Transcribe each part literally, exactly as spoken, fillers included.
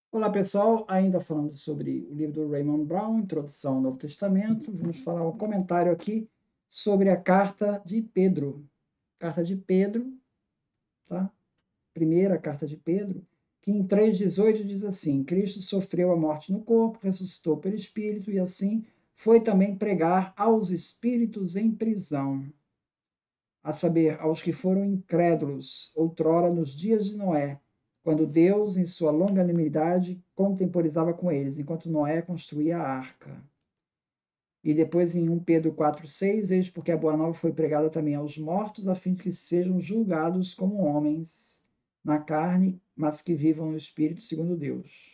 Olá pessoal, ainda falando sobre o livro do Raymond Brown, Introdução ao Novo Testamento, vamos falar um comentário aqui sobre a carta de Pedro. Carta de Pedro, tá? Primeira carta de Pedro, que em três dezoito diz assim: Cristo sofreu a morte no corpo, ressuscitou pelo Espírito e assim foi também pregar aos espíritos em prisão, a saber, aos que foram incrédulos outrora nos dias de Noé, quando Deus, em sua longanimidade, contemporizava com eles, enquanto Noé construía a arca. E depois em um Pedro quatro, seis, eis porque a boa nova foi pregada também aos mortos, a fim de que sejam julgados como homens na carne, mas que vivam no Espírito segundo Deus.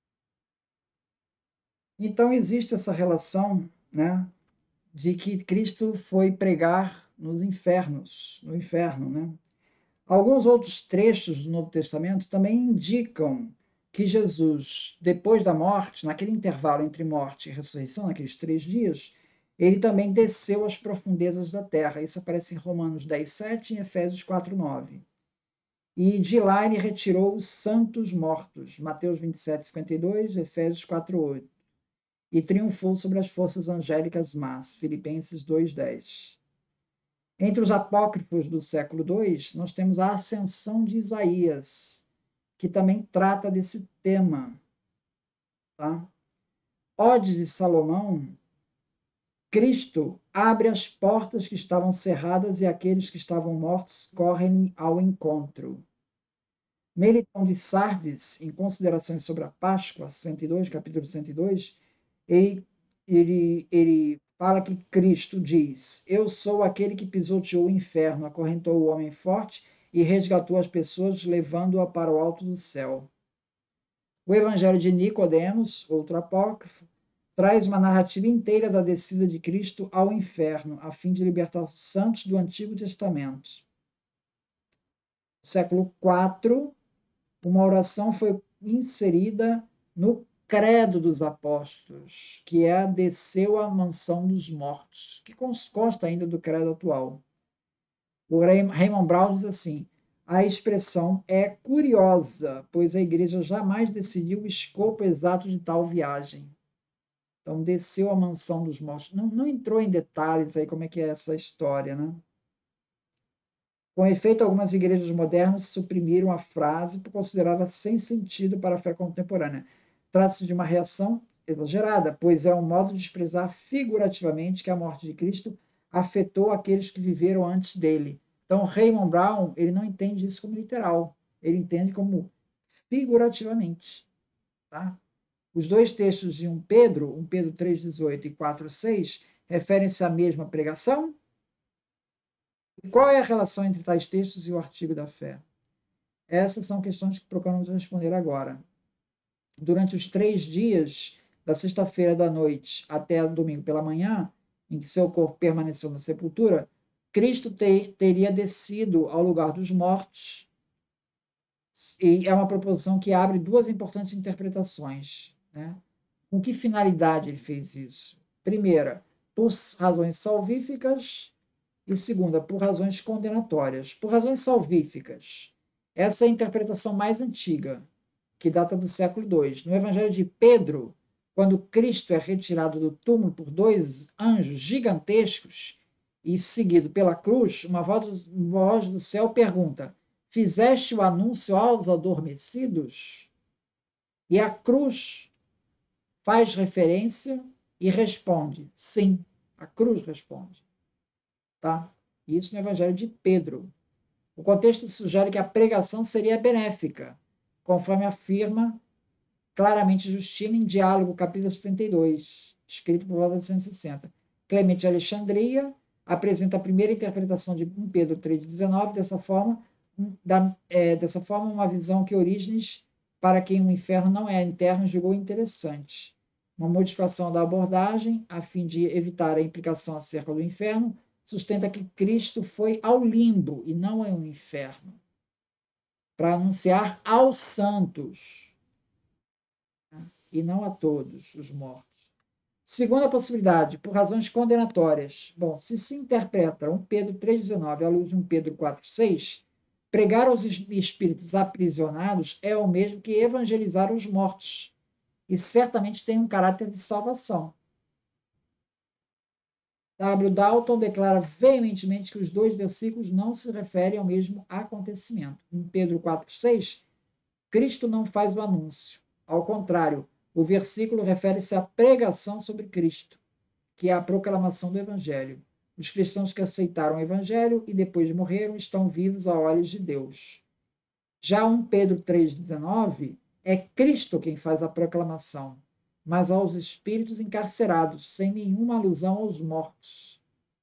Então existe essa relação, né, de que Cristo foi pregar nos infernos, no inferno, né? Alguns outros trechos do Novo Testamento também indicam que Jesus, depois da morte, naquele intervalo entre morte e ressurreição, naqueles três dias, ele também desceu às profundezas da terra. Isso aparece em Romanos dez, sete e em Efésios quatro, nove. E de lá ele retirou os santos mortos, Mateus vinte e sete, cinquenta e dois, Efésios quatro, oito. E triunfou sobre as forças angélicas más, Filipenses dois, dez. Entre os apócrifos do século dois, nós temos a Ascensão de Isaías, que também trata desse tema. Tá? Ode de Salomão, Cristo abre as portas que estavam cerradas e aqueles que estavam mortos correm ao encontro. Melitão de Sardes, em Considerações sobre a Páscoa, cento e dois, capítulo cento e dois, ele, ele, ele fala que Cristo diz: Eu sou aquele que pisoteou o inferno, acorrentou o homem forte e resgatou as pessoas, levando-a para o alto do céu. O Evangelho de Nicodemos, outro apócrifo, traz uma narrativa inteira da descida de Cristo ao inferno, a fim de libertar os santos do Antigo Testamento. Século quatro, uma oração foi inserida no credo dos apóstolos, que é desceu à mansão dos mortos, que consta ainda do credo atual. O Raymond Brown diz assim: a expressão é curiosa, pois a igreja jamais decidiu o escopo exato de tal viagem. Então, desceu à mansão dos mortos. Não, não entrou em detalhes aí como é que é essa história, né? Com efeito, algumas igrejas modernas suprimiram a frase por considerá-la sem sentido para a fé contemporânea. Trata-se de uma reação exagerada, pois é um modo de expressar figurativamente que a morte de Cristo afetou aqueles que viveram antes dele. Então, Raymond Brown, ele não entende isso como literal, ele entende como figurativamente, tá? Os dois textos de um Pedro, um Pedro três, dezoito e quatro, seis, referem-se à mesma pregação. E qual é a relação entre tais textos e o artigo da fé? Essas são questões que procuramos responder agora. Durante os três dias, da sexta-feira da noite até domingo pela manhã, em que seu corpo permaneceu na sepultura, Cristo ter, teria descido ao lugar dos mortos, e é uma proposição que abre duas importantes interpretações. Né? Com que finalidade ele fez isso? Primeira, por razões salvíficas, e segunda, por razões condenatórias. Por razões salvíficas. Essa é a interpretação mais antiga, que data do século dois. No Evangelho de Pedro, quando Cristo é retirado do túmulo por dois anjos gigantescos e seguido pela cruz, uma voz do céu pergunta: Fizeste o anúncio aos adormecidos? E a cruz faz referência e responde: sim, a cruz responde. Tá? Isso no Evangelho de Pedro. O contexto sugere que a pregação seria benéfica, conforme afirma claramente Justino em Diálogo, capítulo setenta e dois, escrito por volta de cento e sessenta. Clemente de Alexandria apresenta a primeira interpretação de Pedro três, dezenove, dessa forma, da, é, dessa forma, uma visão que Orígenes, para quem o inferno não é interno, julgou interessante. Uma modificação da abordagem, a fim de evitar a implicação acerca do inferno, sustenta que Cristo foi ao limbo e não ao inferno, para anunciar aos santos, né, e não a todos os mortos. Segunda possibilidade, por razões condenatórias. Bom, se se interpreta um Pedro três, dezenove à luz de um Pedro quatro, seis, Pregar aos espíritos aprisionados é o mesmo que evangelizar os mortos, e certamente tem um caráter de salvação. W. Dalton declara veementemente que os dois versículos não se referem ao mesmo acontecimento. Em Pedro quatro, seis, Cristo não faz o anúncio. Ao contrário, o versículo refere-se à pregação sobre Cristo, que é a proclamação do Evangelho. Os cristãos que aceitaram o Evangelho e depois morreram estão vivos a olhos de Deus. Já um Pedro três, dezenove, é Cristo quem faz a proclamação, mas aos espíritos encarcerados, sem nenhuma alusão aos mortos.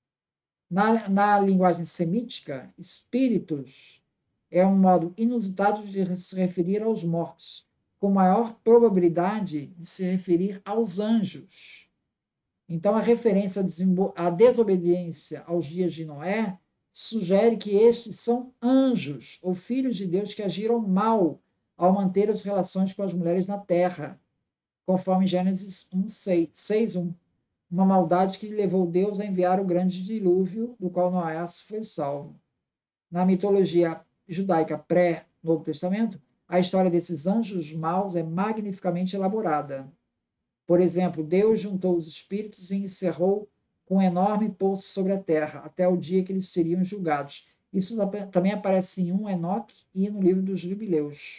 Na, na linguagem semítica, espíritos é um modo inusitado de se referir aos mortos, com maior probabilidade de se referir aos anjos. Então, a referência à desobediência aos dias de Noé sugere que estes são anjos, ou filhos de Deus que agiram mal ao manter as relações com as mulheres na terra, conforme Gênesis um, seis, um. Uma maldade que levou Deus a enviar o grande dilúvio, do qual Noé foi salvo. Na mitologia judaica pré-Novo Testamento, a história desses anjos maus é magnificamente elaborada. Por exemplo, Deus juntou os espíritos e encerrou com um enorme poço sobre a terra, até o dia que eles seriam julgados. Isso também aparece em um Enoque e no livro dos Jubileus.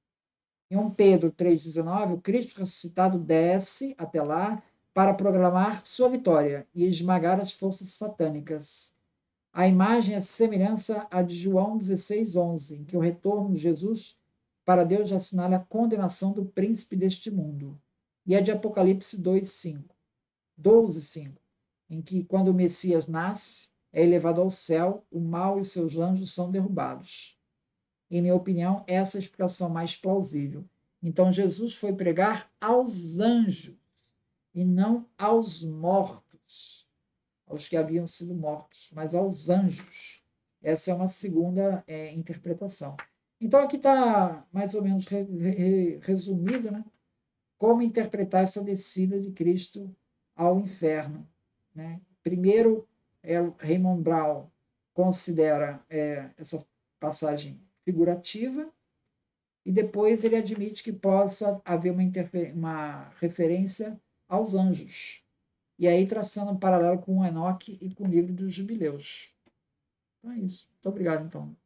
Em um Pedro três, dezenove, o Cristo ressuscitado desce até lá para proclamar sua vitória e esmagar as forças satânicas. A imagem é semelhança à de João dezesseis, onze, em que o retorno de Jesus para Deus assinala a condenação do príncipe deste mundo. E a de Apocalipse dois, cinco, doze, cinco, em que, quando o Messias nasce, é elevado ao céu, o mal e seus anjos são derrubados. Em minha opinião, essa é a explicação mais plausível. Então, Jesus foi pregar aos anjos e não aos mortos, aos que haviam sido mortos, mas aos anjos. Essa é uma segunda é, interpretação. Então, aqui está mais ou menos re, re, resumido, né? Como interpretar essa descida de Cristo ao inferno. Né? Primeiro, é, Raymond Brown considera é, essa passagem figurativa, e depois ele admite que possa haver uma, uma referência aos anjos. E aí traçando um paralelo com o Enoque e com o livro dos Jubileus. Então é isso. Muito obrigado, então.